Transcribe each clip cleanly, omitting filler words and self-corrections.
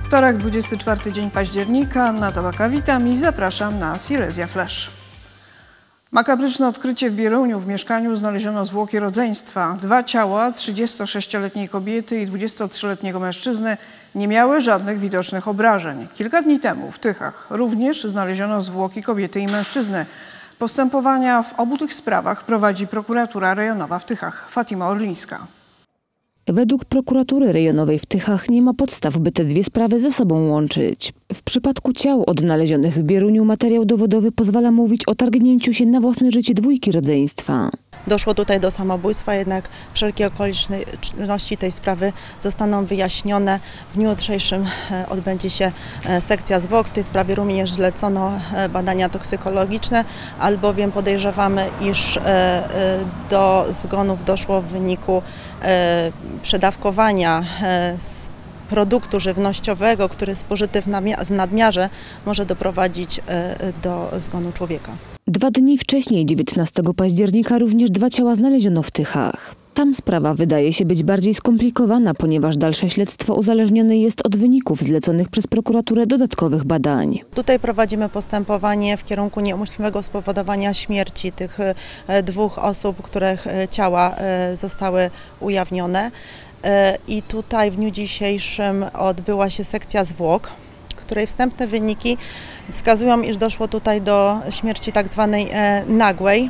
Wtorek, 24 dzień października, Anna Tabaka, witam i zapraszam na Silesia Flash. Makabryczne odkrycie w Bieruniu. W mieszkaniu znaleziono zwłoki rodzeństwa. Dwa ciała, 36-letniej kobiety i 23-letniego mężczyzny, nie miały żadnych widocznych obrażeń. Kilka dni temu w Tychach również znaleziono zwłoki kobiety i mężczyzny. Postępowania w obu tych sprawach prowadzi prokuratura rejonowa w Tychach. Fatima Orlińska. Według prokuratury rejonowej w Tychach nie ma podstaw, by te dwie sprawy ze sobą łączyć. W przypadku ciał odnalezionych w Bieruniu materiał dowodowy pozwala mówić o targnięciu się na własne życie dwójki rodzeństwa. Doszło tutaj do samobójstwa, jednak wszelkie okoliczności tej sprawy zostaną wyjaśnione. W dniu jutrzejszym odbędzie się sekcja zwłok. W tej sprawie również zlecono badania toksykologiczne, albowiem podejrzewamy, iż do zgonów doszło w wyniku przedawkowania produktu żywnościowego, który spożyty w nadmiarze może doprowadzić do zgonu człowieka. 2 dni wcześniej, 19 października, również dwa ciała znaleziono w Tychach. Tam sprawa wydaje się być bardziej skomplikowana, ponieważ dalsze śledztwo uzależnione jest od wyników zleconych przez prokuraturę dodatkowych badań. Tutaj prowadzimy postępowanie w kierunku nieumyślnego spowodowania śmierci tych dwóch osób, których ciała zostały ujawnione. I tutaj w dniu dzisiejszym odbyła się sekcja zwłok, której wstępne wyniki wskazują, iż doszło tutaj do śmierci tak zwanej nagłej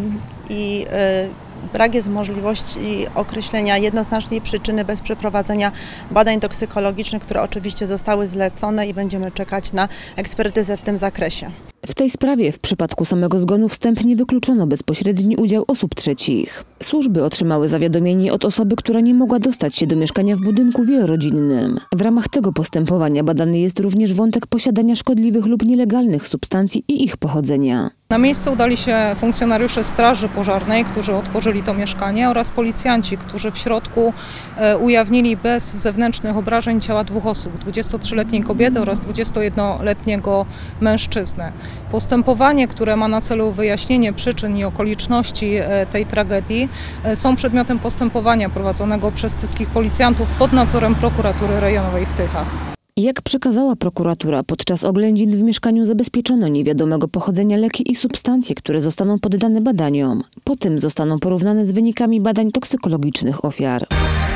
i brak jest możliwości określenia jednoznacznej przyczyny bez przeprowadzenia badań toksykologicznych, które oczywiście zostały zlecone i będziemy czekać na ekspertyzę w tym zakresie. W tej sprawie w przypadku samego zgonu wstępnie wykluczono bezpośredni udział osób trzecich. Służby otrzymały zawiadomienie od osoby, która nie mogła dostać się do mieszkania w budynku wielorodzinnym. W ramach tego postępowania badany jest również wątek posiadania szkodliwych lub nielegalnych substancji i ich pochodzenia. Na miejsce udali się funkcjonariusze Straży Pożarnej, którzy otworzyli to mieszkanie, oraz policjanci, którzy w środku ujawnili bez zewnętrznych obrażeń ciała dwóch osób, 23-letniej kobiety oraz 21-letniego mężczyzny. Postępowanie, które ma na celu wyjaśnienie przyczyn i okoliczności tej tragedii, są przedmiotem postępowania prowadzonego przez tyskich policjantów pod nadzorem prokuratury rejonowej w Tychach. Jak przekazała prokuratura, podczas oględzin w mieszkaniu zabezpieczono niewiadomego pochodzenia leki i substancje, które zostaną poddane badaniom. Potem zostaną porównane z wynikami badań toksykologicznych ofiar.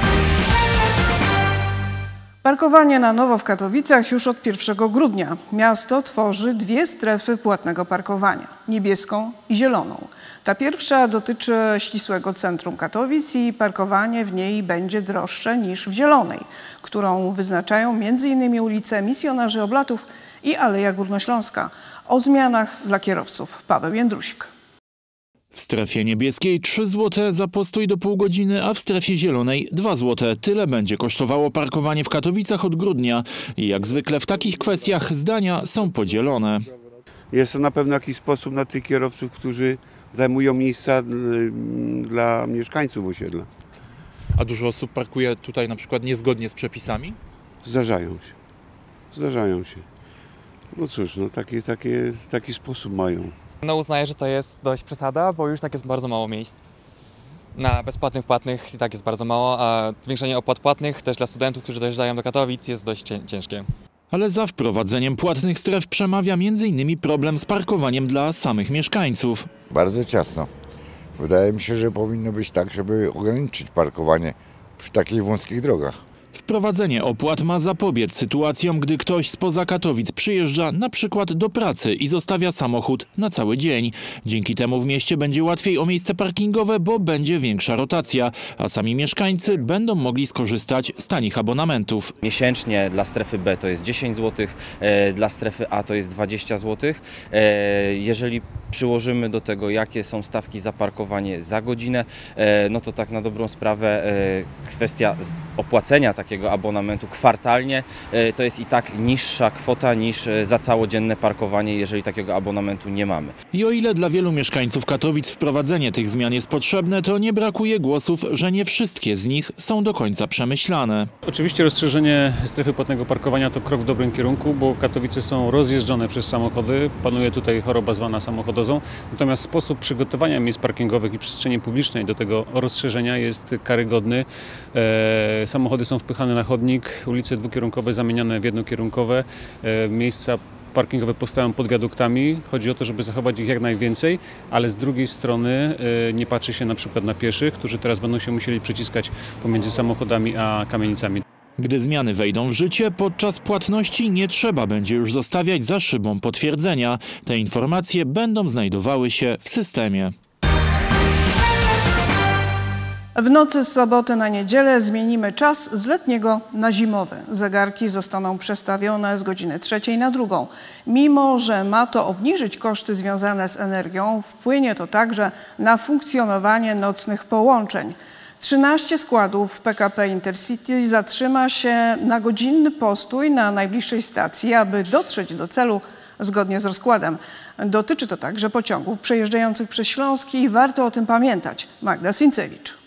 Parkowanie na nowo w Katowicach już od 1 grudnia. Miasto tworzy dwie strefy płatnego parkowania, niebieską i zieloną. Ta pierwsza dotyczy ścisłego centrum Katowic i parkowanie w niej będzie droższe niż w zielonej, którą wyznaczają m.in. ulice Misjonarzy Oblatów i Aleja Górnośląska. O zmianach dla kierowców Paweł Jędrusik. W strefie niebieskiej 3 zł za postój do pół godziny, a w strefie zielonej 2 zł. Tyle będzie kosztowało parkowanie w Katowicach od grudnia. I jak zwykle w takich kwestiach zdania są podzielone. Jest to na pewno jakiś sposób na tych kierowców, którzy zajmują miejsca dla mieszkańców osiedla. A dużo osób parkuje tutaj na przykład niezgodnie z przepisami? Zdarzają się. Zdarzają się. No cóż, no taki sposób mają. No uznaję, że to jest dość przesada, bo już tak jest bardzo mało miejsc. Na bezpłatnych, płatnych i tak jest bardzo mało, a zwiększenie opłat płatnych też dla studentów, którzy dojeżdżają do Katowic, jest dość ciężkie. Ale za wprowadzeniem płatnych stref przemawia m.in. problem z parkowaniem dla samych mieszkańców. Bardzo ciasno. Wydaje mi się, że powinno być tak, żeby ograniczyć parkowanie przy takich wąskich drogach. Wprowadzenie opłat ma zapobiec sytuacjom, gdy ktoś spoza Katowic przyjeżdża na przykład do pracy i zostawia samochód na cały dzień. Dzięki temu w mieście będzie łatwiej o miejsce parkingowe, bo będzie większa rotacja, a sami mieszkańcy będą mogli skorzystać z tanich abonamentów. Miesięcznie dla strefy B to jest 10 zł, dla strefy A to jest 20 zł. Jeżeli przyłożymy do tego, jakie są stawki za parkowanie za godzinę, no to tak na dobrą sprawę kwestia opłacenia takiego abonamentu kwartalnie to jest i tak niższa kwota niż za całodzienne parkowanie, jeżeli takiego abonamentu nie mamy. I o ile dla wielu mieszkańców Katowic wprowadzenie tych zmian jest potrzebne, to nie brakuje głosów, że nie wszystkie z nich są do końca przemyślane. Oczywiście rozszerzenie strefy płatnego parkowania to krok w dobrym kierunku, bo Katowice są rozjeżdżone przez samochody, panuje tutaj choroba zwana samochodozą, natomiast sposób przygotowania miejsc parkingowych i przestrzeni publicznej do tego rozszerzenia jest karygodny. Samochody są wpychane wybudowane na chodnik, ulice dwukierunkowe zamienione w jednokierunkowe, miejsca parkingowe powstają pod wiaduktami. Chodzi o to, żeby zachować ich jak najwięcej, ale z drugiej strony nie patrzy się na przykład na pieszych, którzy teraz będą się musieli przeciskać pomiędzy samochodami a kamienicami. Gdy zmiany wejdą w życie, podczas płatności nie trzeba będzie już zostawiać za szybą potwierdzenia. Te informacje będą znajdowały się w systemie. W nocy z soboty na niedzielę zmienimy czas z letniego na zimowy. Zegarki zostaną przestawione z godziny 3 na 2. Mimo że ma to obniżyć koszty związane z energią, wpłynie to także na funkcjonowanie nocnych połączeń. 13 składów w PKP Intercity zatrzyma się na godzinny postój na najbliższej stacji, aby dotrzeć do celu zgodnie z rozkładem. Dotyczy to także pociągów przejeżdżających przez Śląsk i warto o tym pamiętać. Magda Sincewicz.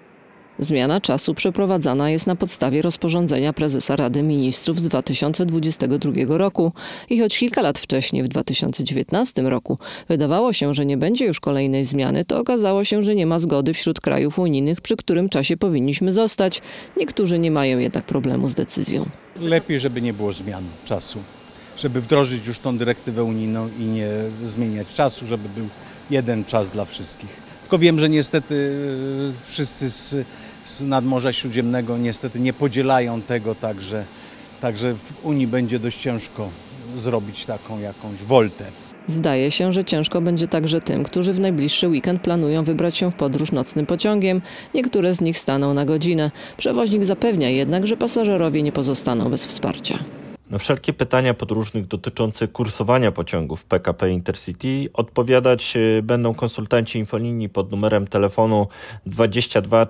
Zmiana czasu przeprowadzana jest na podstawie rozporządzenia prezesa Rady Ministrów z 2022 roku i choć kilka lat wcześniej, w 2019 roku, wydawało się, że nie będzie już kolejnej zmiany, to okazało się, że nie ma zgody wśród krajów unijnych, przy którym czasie powinniśmy zostać. Niektórzy nie mają jednak problemu z decyzją. Lepiej, żeby nie było zmian czasu, żeby wdrożyć już tą dyrektywę unijną i nie zmieniać czasu, żeby był jeden czas dla wszystkich. Tylko wiem, że niestety wszyscy z nadmorza Śródziemnego niestety nie podzielają tego, także w Unii będzie dość ciężko zrobić taką jakąś woltę. Zdaje się, że ciężko będzie także tym, którzy w najbliższy weekend planują wybrać się w podróż nocnym pociągiem. Niektóre z nich staną na godzinę. Przewoźnik zapewnia jednak, że pasażerowie nie pozostaną bez wsparcia. Na wszelkie pytania podróżnych dotyczące kursowania pociągów PKP Intercity odpowiadać będą konsultanci infolinii pod numerem telefonu 22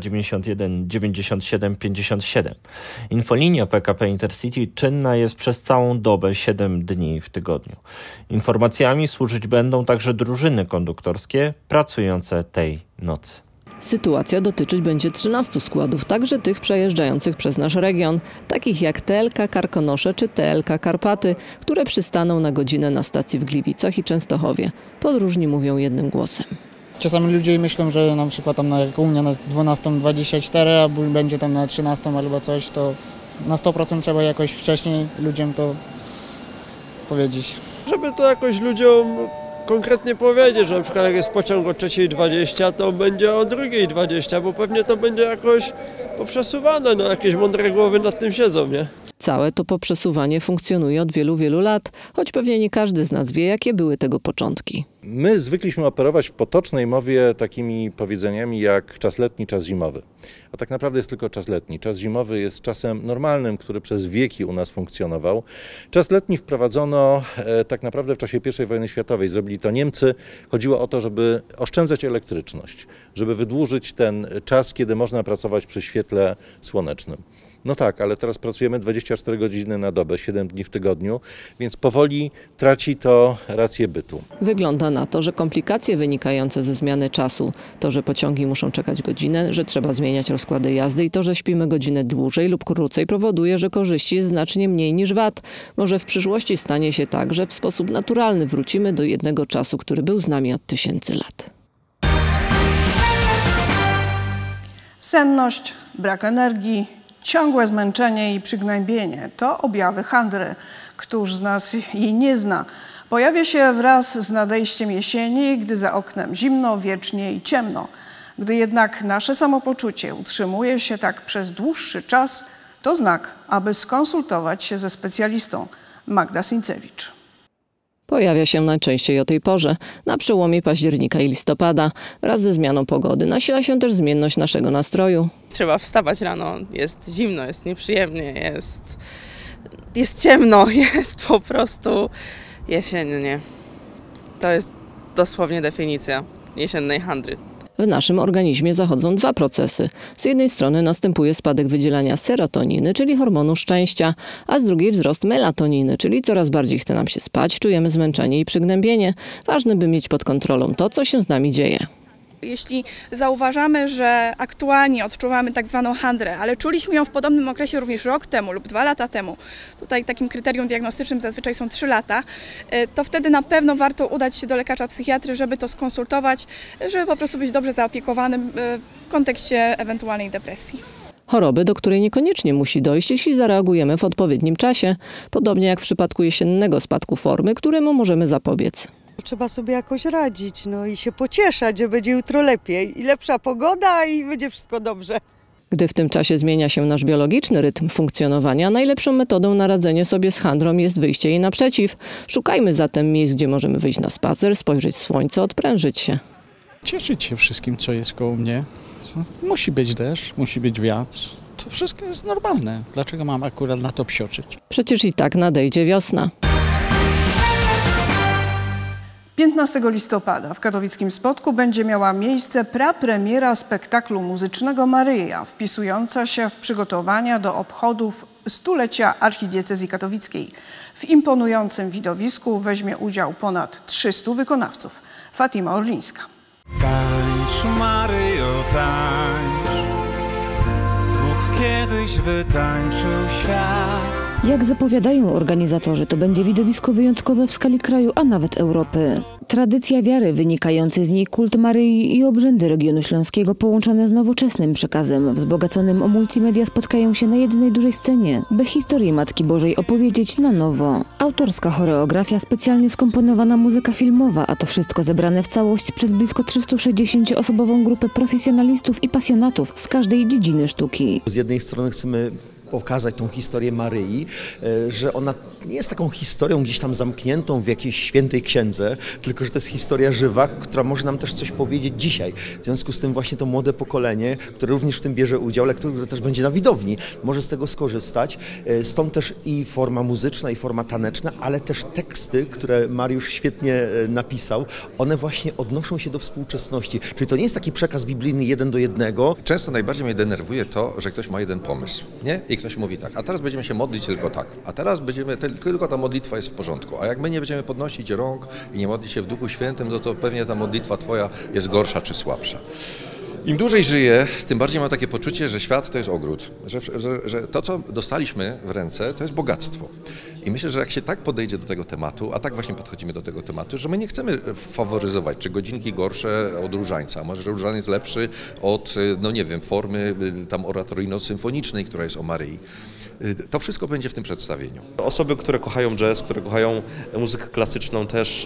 391 97 57. Infolinia PKP Intercity czynna jest przez całą dobę 7 dni w tygodniu. Informacjami służyć będą także drużyny konduktorskie pracujące tej nocy. Sytuacja dotyczyć będzie 13 składów, także tych przejeżdżających przez nasz region, takich jak TLK Karkonosze czy TLK Karpaty, które przystaną na godzinę na stacji w Gliwicach i Częstochowie. Podróżni mówią jednym głosem. Czasami ludzie myślą, że na przykład tam jak u mnie na 12:24, a będzie tam na 13 albo coś, to na 100% trzeba jakoś wcześniej ludziom to powiedzieć. Żeby to jakoś ludziom konkretnie powiedzieć, że na przykład jak jest pociąg o 3:20, to będzie o 2:20, bo pewnie to będzie jakoś poprzesuwane, no jakieś mądre głowy nad tym siedzą, nie? Całe to poprzesuwanie funkcjonuje od wielu, wielu lat, choć pewnie nie każdy z nas wie, jakie były tego początki. My zwykliśmy operować w potocznej mowie takimi powiedzeniami jak czas letni, czas zimowy. A tak naprawdę jest tylko czas letni. Czas zimowy jest czasem normalnym, który przez wieki u nas funkcjonował. Czas letni wprowadzono tak naprawdę w czasie I wojny światowej. Zrobili to Niemcy. Chodziło o to, żeby oszczędzać elektryczność, żeby wydłużyć ten czas, kiedy można pracować przy świetle słonecznym. No tak, ale teraz pracujemy 24 godziny na dobę, 7 dni w tygodniu, więc powoli traci to rację bytu. Wygląda na to, że komplikacje wynikające ze zmiany czasu, to, że pociągi muszą czekać godzinę, że trzeba zmieniać rozkłady jazdy i to, że śpimy godzinę dłużej lub krócej, powoduje, że korzyści jest znacznie mniej niż wad. Może w przyszłości stanie się tak, że w sposób naturalny wrócimy do jednego czasu, który był z nami od tysięcy lat. Senność, brak energii, ciągłe zmęczenie i przygnębienie to objawy handry. Któż z nas jej nie zna? Pojawia się wraz z nadejściem jesieni, gdy za oknem zimno, wiecznie i ciemno. Gdy jednak nasze samopoczucie utrzymuje się tak przez dłuższy czas, to znak, aby skonsultować się ze specjalistą. Magda Sincewicz. Pojawia się najczęściej o tej porze, na przełomie października i listopada. Wraz ze zmianą pogody nasila się też zmienność naszego nastroju. Trzeba wstawać rano, jest zimno, jest nieprzyjemnie, jest ciemno, jest po prostu jesiennie. To jest dosłownie definicja jesiennej handry. W naszym organizmie zachodzą dwa procesy. Z jednej strony następuje spadek wydzielania serotoniny, czyli hormonu szczęścia, a z drugiej wzrost melatoniny, czyli coraz bardziej chce nam się spać, czujemy zmęczenie i przygnębienie. Ważne, by mieć pod kontrolą to, co się z nami dzieje. Jeśli zauważamy, że aktualnie odczuwamy tak zwaną handrę, ale czuliśmy ją w podobnym okresie również rok temu lub 2 lata temu, tutaj takim kryterium diagnostycznym zazwyczaj są 3 lata, to wtedy na pewno warto udać się do lekarza psychiatry, żeby to skonsultować, żeby po prostu być dobrze zaopiekowanym w kontekście ewentualnej depresji. Choroby, do której niekoniecznie musi dojść, jeśli zareagujemy w odpowiednim czasie, podobnie jak w przypadku jesiennego spadku formy, któremu możemy zapobiec. Trzeba sobie jakoś radzić, no i się pocieszać, że będzie jutro lepiej i lepsza pogoda i będzie wszystko dobrze. Gdy w tym czasie zmienia się nasz biologiczny rytm funkcjonowania, najlepszą metodą na radzenie sobie z handrą jest wyjście jej naprzeciw. Szukajmy zatem miejsc, gdzie możemy wyjść na spacer, spojrzeć w słońce, odprężyć się. Cieszyć się wszystkim, co jest koło mnie. Musi być deszcz, musi być wiatr. To wszystko jest normalne. Dlaczego mam akurat na to psioczyć? Przecież i tak nadejdzie wiosna. 15 listopada w katowickim Spodku będzie miała miejsce prapremiera spektaklu muzycznego Maryja, wpisująca się w przygotowania do obchodów stulecia archidiecezji katowickiej. W imponującym widowisku weźmie udział ponad 300 wykonawców. Fatima Orlińska. Tańcz, Maryjo, tańcz, Bóg kiedyś wytańczył świat. Jak zapowiadają organizatorzy, to będzie widowisko wyjątkowe w skali kraju, a nawet Europy. Tradycja wiary, wynikający z niej kult Maryi i obrzędy regionu śląskiego połączone z nowoczesnym przekazem wzbogaconym o multimedia spotkają się na jednej dużej scenie, by historię Matki Bożej opowiedzieć na nowo. Autorska choreografia, specjalnie skomponowana muzyka filmowa, a to wszystko zebrane w całość przez blisko 360-osobową grupę profesjonalistów i pasjonatów z każdej dziedziny sztuki. Z jednej strony chcemy pokazać tą historię Maryi, że ona nie jest taką historią gdzieś tam zamkniętą w jakiejś świętej księdze, tylko że to jest historia żywa, która może nam też coś powiedzieć dzisiaj. W związku z tym właśnie to młode pokolenie, które również w tym bierze udział, ale które też będzie na widowni, może z tego skorzystać. Stąd też i forma muzyczna, i forma taneczna, ale też teksty, które Mariusz świetnie napisał, one właśnie odnoszą się do współczesności. Czyli to nie jest taki przekaz biblijny 1 do 1. Często najbardziej mnie denerwuje to, że ktoś ma jeden pomysł, nie? I ktoś mówi tak, a teraz będziemy się modlić tylko tak, a teraz będziemy, tylko ta modlitwa jest w porządku, a jak my nie będziemy podnosić rąk i nie modlić się w Duchu Świętym, no to pewnie ta modlitwa twoja jest gorsza czy słabsza. Im dłużej żyję, tym bardziej mam takie poczucie, że świat to jest ogród, że to, co dostaliśmy w ręce, to jest bogactwo. I myślę, że jak się tak podejdzie do tego tematu, a tak właśnie podchodzimy do tego tematu, że my nie chcemy faworyzować, czy godzinki gorsze od różańca, może że różaniec lepszy od, no nie wiem, formy tam oratoryjno-symfonicznej, która jest o Maryi. To wszystko będzie w tym przedstawieniu. Osoby, które kochają jazz, które kochają muzykę klasyczną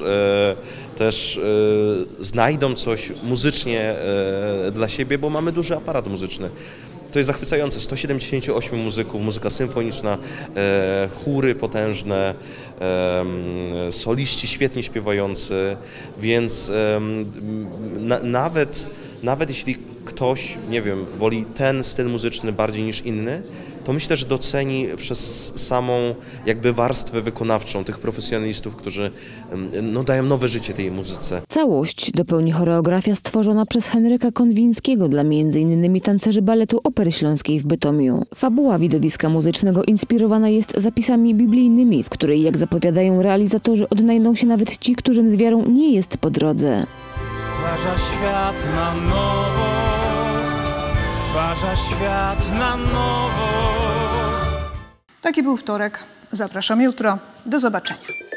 też znajdą coś muzycznie dla siebie, bo mamy duży aparat muzyczny. To jest zachwycające, 178 muzyków, muzyka symfoniczna, chóry potężne, soliści świetnie śpiewający, więc nawet jeśli ktoś, nie wiem, woli ten styl muzyczny bardziej niż inny, to myślę, że doceni przez samą jakby warstwę wykonawczą tych profesjonalistów, którzy no, dają nowe życie tej muzyce. Całość dopełni choreografia stworzona przez Henryka Konwińskiego dla m.in. tancerzy baletu Opery Śląskiej w Bytomiu. Fabuła widowiska muzycznego inspirowana jest zapisami biblijnymi, w której, jak zapowiadają realizatorzy, odnajdą się nawet ci, którym z wiarą nie jest po drodze. Stwarza świat na nowo, stwarza świat na nowo. Taki był wtorek. Zapraszam jutro. Do zobaczenia.